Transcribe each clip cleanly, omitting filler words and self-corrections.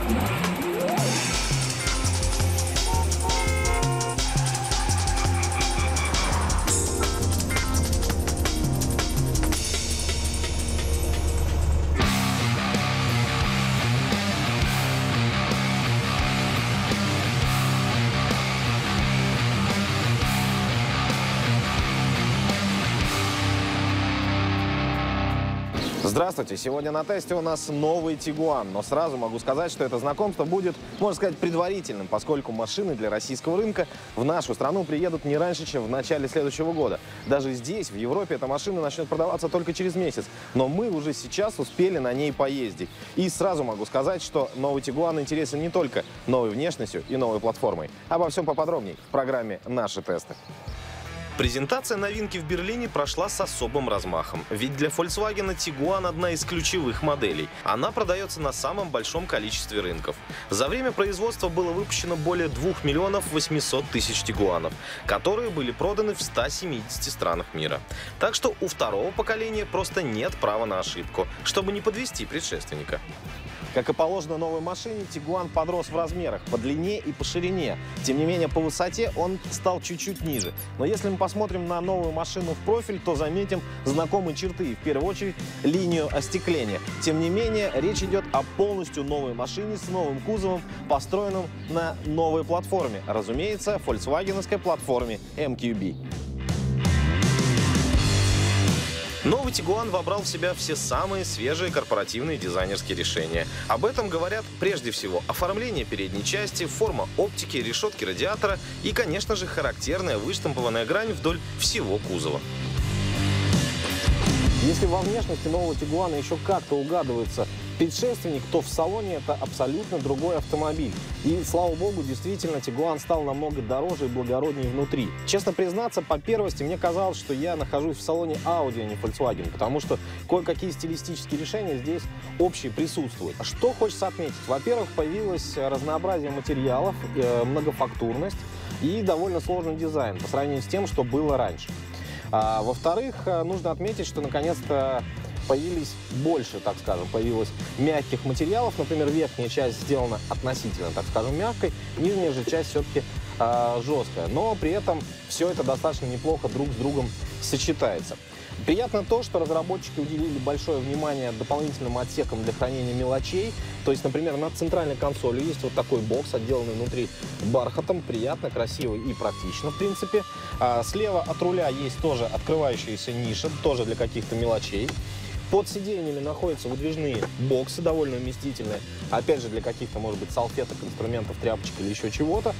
Здравствуйте! Сегодня на тесте у нас новый Tiguan, но сразу могу сказать, что это знакомство будет, можно сказать, предварительным, поскольку машины для российского рынка в нашу страну приедут не раньше, чем в начале следующего года. Даже здесь, в Европе, эта машина начнет продаваться только через месяц, но мы уже сейчас успели на ней поездить. И сразу могу сказать, что новый Tiguan интересен не только новой внешностью и новой платформой. Обо всем поподробнее в программе «Наши тесты». Презентация новинки в Берлине прошла с особым размахом, ведь для Volkswagen Tiguan одна из ключевых моделей. Она продается на самом большом количестве рынков. За время производства было выпущено более 2 миллионов 800 тысяч Tiguan'ов, которые были проданы в 170 странах мира. Так что у второго поколения просто нет права на ошибку, чтобы не подвести предшественника. Как и положено новой машине, Tiguan подрос в размерах, по длине и по ширине. Тем не менее, по высоте он стал чуть-чуть ниже. Но если мы посмотрим на новую машину в профиль, то заметим знакомые черты, и в первую очередь линию остекления. Тем не менее, речь идет о полностью новой машине с новым кузовом, построенным на новой платформе. Разумеется, фольксвагеновской платформе MQB. Новый Tiguan вобрал в себя все самые свежие корпоративные дизайнерские решения. Об этом говорят прежде всего оформление передней части, форма оптики, решетки радиатора и, конечно же, характерная выштампованная грань вдоль всего кузова. Если во внешности нового Tiguan еще как-то угадывается предшественник, то в салоне это абсолютно другой автомобиль. И, слава богу, действительно, Tiguan стал намного дороже и благороднее внутри. Честно признаться, по первости мне казалось, что я нахожусь в салоне Audi, а не Volkswagen, потому что кое-какие стилистические решения здесь общие присутствуют. Что хочется отметить? Во-первых, появилось разнообразие материалов, многофактурность и довольно сложный дизайн по сравнению с тем, что было раньше. Во-вторых, нужно отметить, что наконец-то появилось мягких материалов. Например, верхняя часть сделана относительно, так скажем, мягкой, нижняя же часть все-таки жесткая. Но при этом все это достаточно неплохо друг с другом сочетается. Приятно то, что разработчики уделили большое внимание дополнительным отсекам для хранения мелочей. То есть, например, на центральной консоли есть вот такой бокс, отделанный внутри бархатом. Приятно, красиво и практично, в принципе. Слева от руля есть тоже открывающаяся ниша, тоже для каких-то мелочей. Под сиденьями находятся выдвижные боксы, довольно вместительные. Опять же, для каких-то, может быть, салфеток, инструментов, тряпочек или еще чего-то.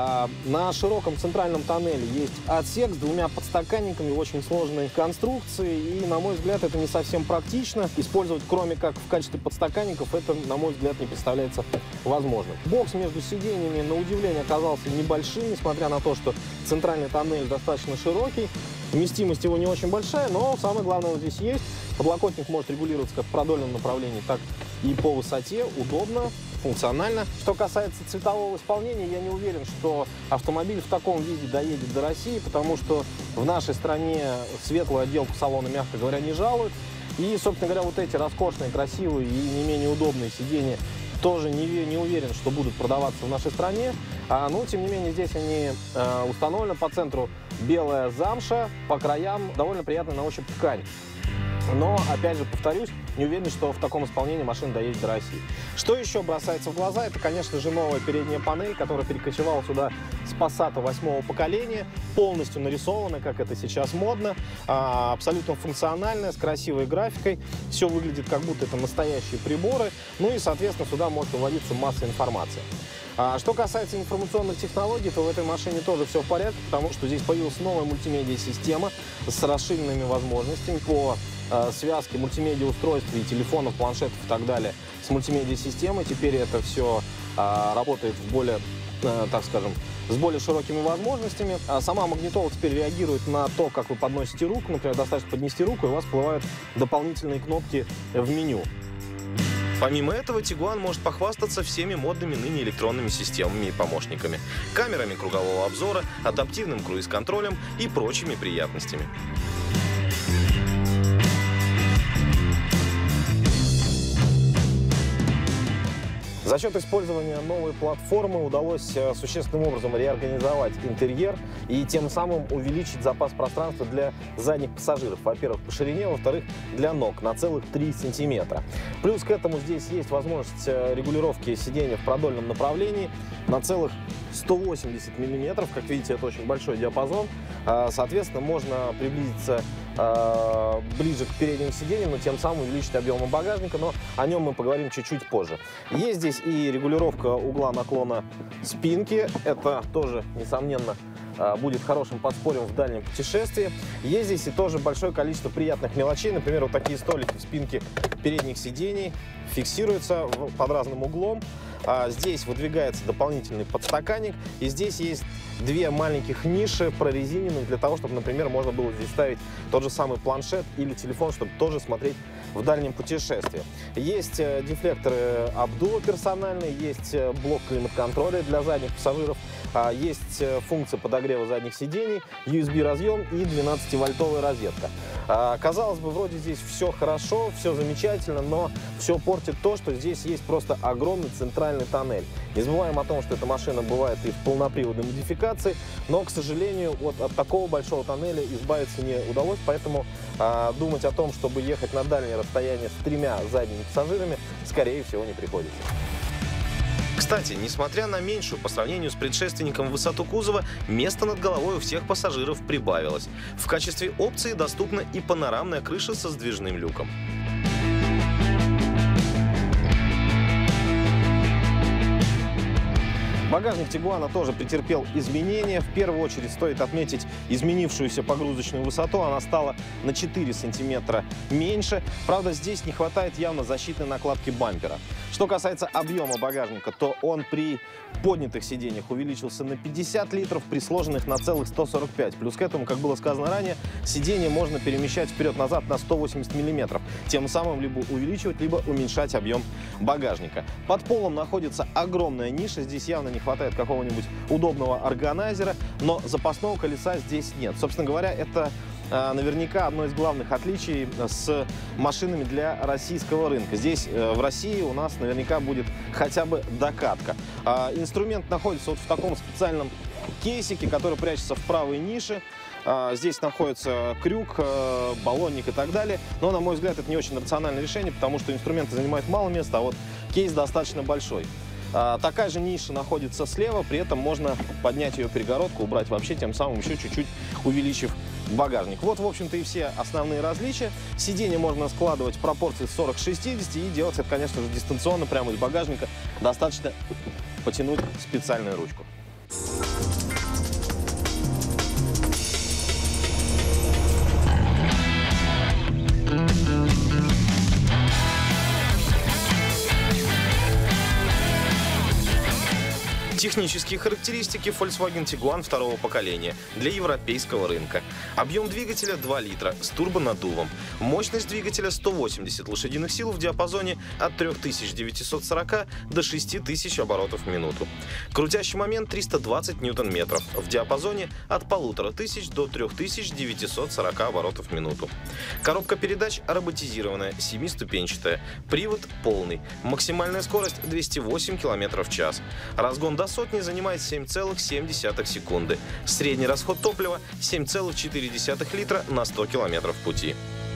На широком центральном тоннеле есть отсек с двумя подстаканниками очень сложной конструкции. И, на мой взгляд, это не совсем практично. Использовать, кроме как в качестве подстаканников, это, на мой взгляд, не представляется возможным. Бокс между сиденьями, на удивление, оказался небольшим, несмотря на то, что центральный тоннель достаточно широкий. Вместимость его не очень большая, но самое главное вот здесь есть. Подлокотник может регулироваться как в продольном направлении, так и по высоте. Удобно, функционально. Что касается цветового исполнения, я не уверен, что автомобиль в таком виде доедет до России, потому что в нашей стране светлую отделку салона, мягко говоря, не жалуют. И, собственно говоря, вот эти роскошные, красивые и не менее удобные сиденья тоже не уверен, что будут продаваться в нашей стране. Но, тем не менее, здесь они установлены. По центру белая замша, по краям довольно приятная на ощупь ткань. Но, опять же, повторюсь, не уверен, что в таком исполнении машина доедет до России. Что еще бросается в глаза, это, конечно же, новая передняя панель, которая перекочевала сюда с Passat 8-го поколения, полностью нарисована, как это сейчас модно, абсолютно функциональная, с красивой графикой. Все выглядит, как будто это настоящие приборы. Ну и, соответственно, сюда может выводиться масса информации. Что касается информационных технологий, то в этой машине тоже все в порядке, потому что здесь появилась новая мультимедиа-система с расширенными возможностями по связке мультимедиа-устройств и телефонов, планшетов и так далее с мультимедиа-системой. Теперь это все работает в более, так скажем, с более широкими возможностями. Сама магнитола теперь реагирует на то, как вы подносите руку. Например, достаточно поднести руку, и у вас всплывают дополнительные кнопки в меню. Помимо этого, Tiguan может похвастаться всеми модными ныне электронными системами и помощниками, камерами кругового обзора, адаптивным круиз-контролем и прочими приятностями. За счет использования новой платформы удалось существенным образом реорганизовать интерьер и тем самым увеличить запас пространства для задних пассажиров. Во-первых, по ширине, во-вторых, для ног на целых 3 сантиметра. Плюс к этому здесь есть возможность регулировки сидения в продольном направлении на целых 180 миллиметров. Как видите, это очень большой диапазон. Соответственно, можно приблизиться ближе к передним сиденьям, но тем самым увеличить объем багажника, но о нем мы поговорим чуть-чуть позже. Есть здесь и регулировка угла наклона спинки. Это тоже, несомненно, будет хорошим подспорьем в дальнем путешествии. Есть здесь и тоже большое количество приятных мелочей. Например, вот такие столики в спинке передних сидений фиксируются под разным углом. Здесь выдвигается дополнительный подстаканник. И здесь есть 2 маленьких ниши прорезиненных для того, чтобы, например, можно было здесь ставить тот же самый планшет или телефон, чтобы тоже смотреть в дальнем путешествии. Есть дефлекторы обдува персональные, есть блок климат-контроля для задних пассажиров, есть функция подогрева задних сидений, USB-разъем и 12-вольтовая розетка. Казалось бы, вроде здесь все хорошо, все замечательно, но все портит то, что здесь есть просто огромный центральный тоннель. Не забываем о том, что эта машина бывает и в полноприводной модификации, но, к сожалению, вот от такого большого тоннеля избавиться не удалось, поэтому думать о том, чтобы ехать на дальнее расстояние с 3 задними пассажирами, скорее всего, не приходится. Кстати, несмотря на меньшую по сравнению с предшественником высоту кузова, места над головой у всех пассажиров прибавилось. В качестве опции доступна и панорамная крыша со сдвижным люком. Багажник Тигуана тоже претерпел изменения. В первую очередь стоит отметить изменившуюся погрузочную высоту. Она стала на 4 сантиметра меньше. Правда, здесь не хватает явно защитной накладки бампера. Что касается объема багажника, то он при поднятых сиденьях увеличился на 50 литров, при сложенных на целых 145. Плюс к этому, как было сказано ранее, сиденье можно перемещать вперед-назад на 180 миллиметров. Тем самым либо увеличивать, либо уменьшать объем багажника. Под полом находится огромная ниша. Здесь явно не хватает какого-нибудь удобного органайзера, но запасного колеса здесь нет. Собственно говоря, это наверняка одно из главных отличий с машинами для российского рынка. Здесь, в России, у нас наверняка будет хотя бы докатка. Инструмент находится вот в таком специальном кейсике, который прячется в правой нише. Здесь находится крюк, баллонник и так далее. Но, на мой взгляд, это не очень рациональное решение, потому что инструменты занимают мало места, а вот кейс достаточно большой. Такая же ниша находится слева, при этом можно поднять ее перегородку, убрать вообще, тем самым еще чуть-чуть увеличив багажник. Вот, в общем-то, и все основные различия. Сиденье можно складывать в пропорции 40-60 и делать это, конечно же, дистанционно, прямо из багажника. Достаточно потянуть специальную ручку. Технические характеристики Volkswagen Tiguan второго поколения для европейского рынка. Объем двигателя 2 литра с турбонаддувом. Мощность двигателя 180 лошадиных сил в диапазоне от 3940 до 6000 оборотов в минуту. Крутящий момент 320 ньютон-метров в диапазоне от 1500 до 3940 оборотов в минуту. Коробка передач роботизированная, 7-ступенчатая. Привод полный. Максимальная скорость 208 км в час. Разгон до сотни занимает 7,7 секунды. Средний расход топлива 7,4 литра на 100 километров пути.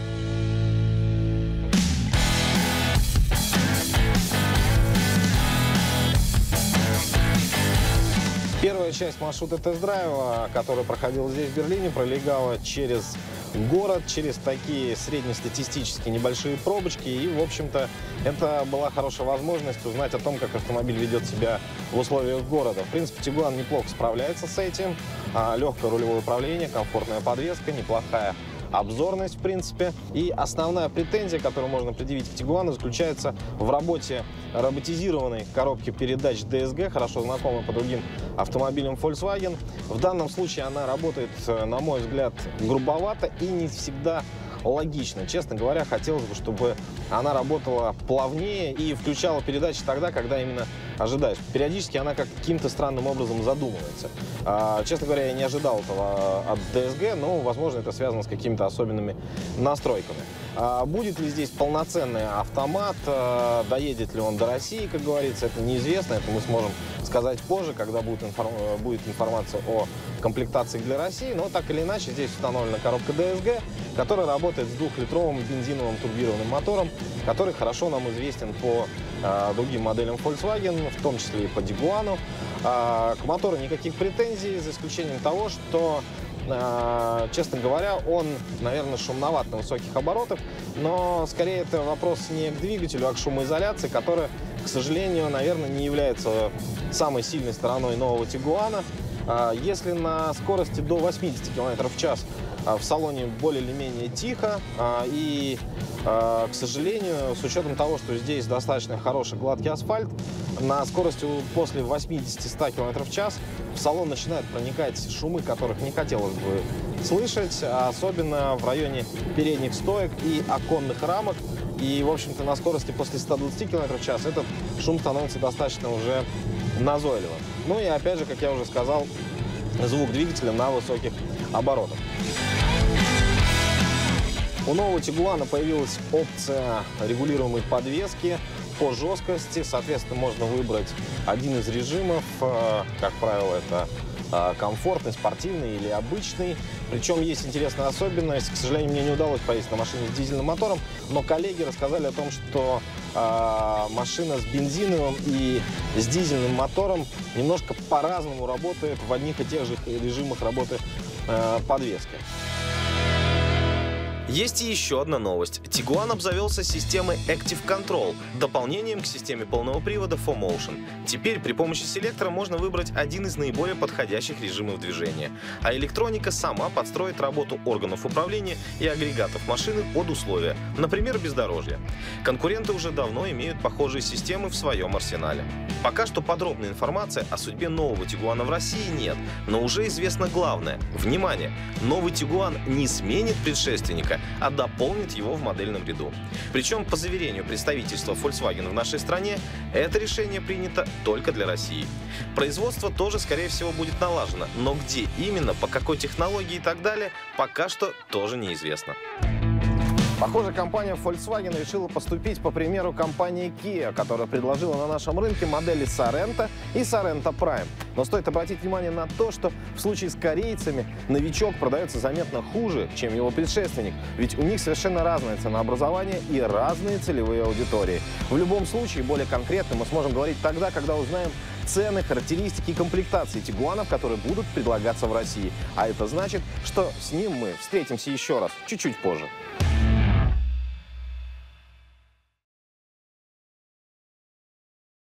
Первая часть маршрута тест-драйва, который проходил здесь, в Берлине, пролегала через город, через такие среднестатистические небольшие пробочки. И, в общем-то, это была хорошая возможность узнать о том, как автомобиль ведет себя в условиях города. В принципе, Tiguan неплохо справляется с этим. Легкое рулевое управление, комфортная подвеска, неплохая обзорность, в принципе. И основная претензия, которую можно предъявить к Tiguan, заключается в работе роботизированной коробки передач DSG, хорошо знакомой по другим автомобилям Volkswagen. В данном случае она работает, на мой взгляд, грубовато и не всегда логично. Честно говоря, хотелось бы, чтобы она работала плавнее и включала передачи тогда, когда именно ожидаешь. Периодически она каким-то странным образом задумывается. Честно говоря, я не ожидал этого от DSG, но, возможно, это связано с какими-то особенными настройками. Будет ли здесь полноценный автомат, доедет ли он до России, как говорится, это неизвестно. Это мы сможем сказать позже, когда будет информация о комплектации для России. Но так или иначе, здесь установлена коробка DSG, которая работает с 2-литровым бензиновым турбированным мотором, который хорошо нам известен по другим моделям Volkswagen, в том числе и по Tiguan. К мотору никаких претензий, за исключением того, что, честно говоря, он, наверное, шумноват на высоких оборотах, но скорее это вопрос не к двигателю, а к шумоизоляции, которая, к сожалению, наверное, не является самой сильной стороной нового Tiguan. Если на скорости до 80 км в час в салоне более или менее тихо, и, к сожалению, с учетом того, что здесь достаточно хороший гладкий асфальт, на скорости после 80-100 км в час в салон начинают проникать шумы, которых не хотелось бы слышать, особенно в районе передних стоек и оконных рамок. И, в общем-то, на скорости после 120 км в час этот шум становится достаточно уже назойливым. Ну и, опять же, как я уже сказал, звук двигателя на высоких оборотах. У нового Tiguan появилась опция регулируемой подвески по жесткости. Соответственно, можно выбрать один из режимов. Как правило, это комфортный, спортивный или обычный. Причем есть интересная особенность. К сожалению, мне не удалось поездить на машине с дизельным мотором, но коллеги рассказали о том, что машина с бензиновым и с дизельным мотором немножко по-разному работает в одних и тех же режимах работы подвески. Есть и еще одна новость. Tiguan обзавелся системой Active Control, дополнением к системе полного привода 4Motion. Теперь при помощи селектора можно выбрать один из наиболее подходящих режимов движения, а электроника сама подстроит работу органов управления и агрегатов машины под условия, например, бездорожья. Конкуренты уже давно имеют похожие системы в своем арсенале. Пока что подробной информации о судьбе нового Tiguan в России нет, но уже известно главное. Внимание! Новый Tiguan не сменит предшественника, а дополнит его в модельном ряду. Причем, по заверению представительства Volkswagen в нашей стране, это решение принято только для России. Производство тоже, скорее всего, будет налажено, но где именно, по какой технологии и так далее, пока что тоже неизвестно. Похоже, компания Volkswagen решила поступить по примеру компании Kia, которая предложила на нашем рынке модели Sorento и Sorento Prime. Но стоит обратить внимание на то, что в случае с корейцами новичок продается заметно хуже, чем его предшественник, ведь у них совершенно разное ценообразование и разные целевые аудитории. В любом случае, более конкретно мы сможем говорить тогда, когда узнаем цены, характеристики и комплектации Тигуанов, которые будут предлагаться в России. А это значит, что с ним мы встретимся еще раз чуть-чуть позже.